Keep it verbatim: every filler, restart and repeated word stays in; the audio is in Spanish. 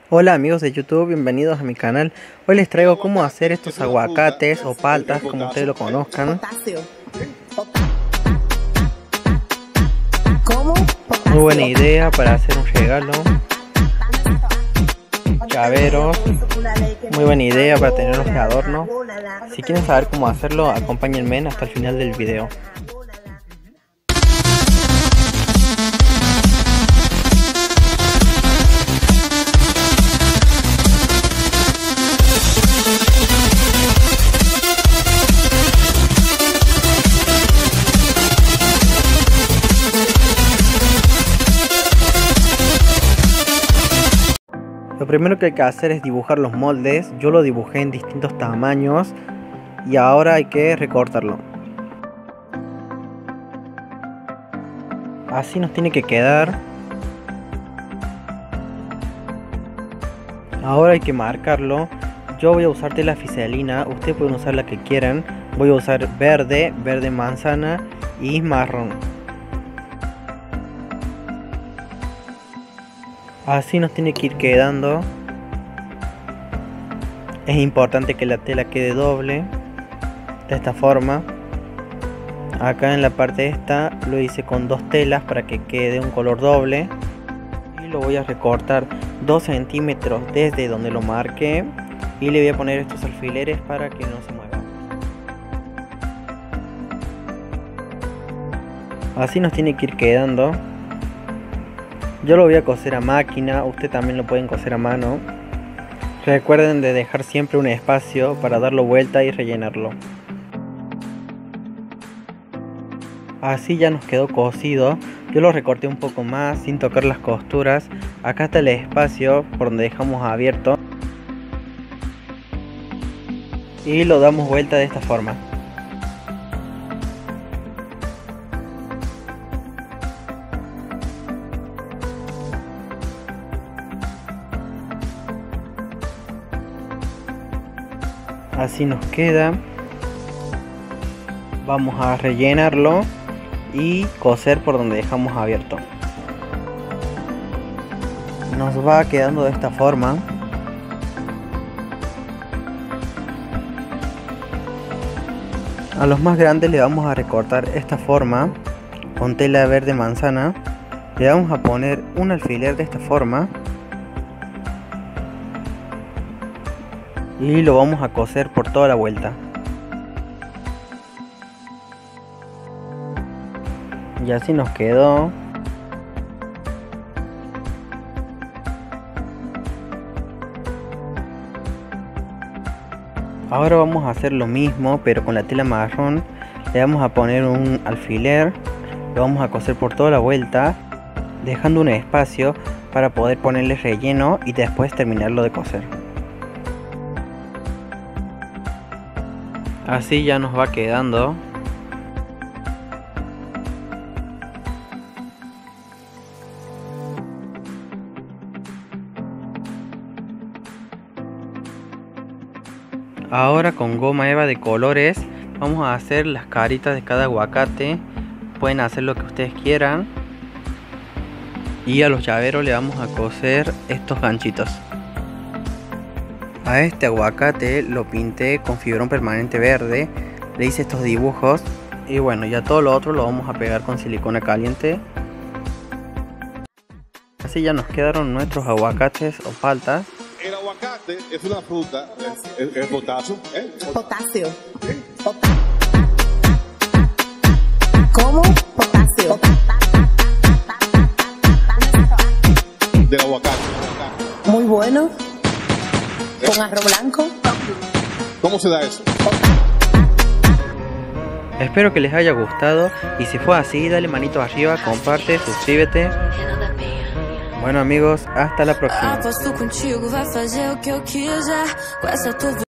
Hola amigos de YouTube, bienvenidos a mi canal. Hoy les traigo cómo hacer estos aguacates o paltas, como ustedes lo conozcan. Muy buena idea para hacer un regalo. Llaveros, muy buena idea para tenerlos de adorno. Si quieren saber cómo hacerlo, acompáñenme hasta el final del video. Lo primero que hay que hacer es dibujar los moldes. Yo lo dibujé en distintos tamaños y ahora hay que recortarlo. Así nos tiene que quedar. Ahora hay que marcarlo. Yo voy a usar tela fiselina, ustedes pueden usar la que quieran. Voy a usar verde, verde manzana y marrón. Así nos tiene que ir quedando. Es importante que la tela quede doble, de esta forma. Acá en la parte esta lo hice con dos telas para que quede un color doble. Y lo voy a recortar dos centímetros desde donde lo marqué. Y le voy a poner estos alfileres para que no se mueva. Así nos tiene que ir quedando. Yo lo voy a coser a máquina, ustedes también lo pueden coser a mano. Recuerden de dejar siempre un espacio para darlo vuelta y rellenarlo. Así ya nos quedó cosido. Yo lo recorté un poco más sin tocar las costuras. Acá está el espacio por donde dejamos abierto. Y lo damos vuelta de esta forma. Así nos queda. Vamos a rellenarlo y coser por donde dejamos abierto. Nos va quedando de esta forma. A los más grandes le vamos a recortar esta forma con tela verde manzana. Le vamos a poner un alfiler de esta forma. Y lo vamos a coser por toda la vuelta. Y así nos quedó. Ahora vamos a hacer lo mismo, pero con la tela marrón. Le vamos a poner un alfiler. Lo vamos a coser por toda la vuelta, dejando un espacio para poder ponerle relleno y después terminarlo de coser. Así ya nos va quedando. Ahora con goma eva de colores vamos a hacer las caritas de cada aguacate. Pueden hacer lo que ustedes quieran. Y a los llaveros le vamos a coser estos ganchitos. A este aguacate lo pinté con fibrón permanente verde. Le hice estos dibujos. Y bueno, ya todo lo otro lo vamos a pegar con silicona caliente. Así ya nos quedaron nuestros aguacates o paltas. El aguacate es una fruta, es, es potasio. ¿eh? Potasio. Pota ¿Cómo? Potasio. Del aguacate. Muy bueno. Con arroz blanco. ¿Cómo se da eso? Espero que les haya gustado y si fue así, dale manito arriba, comparte, suscríbete. Bueno amigos, hasta la próxima.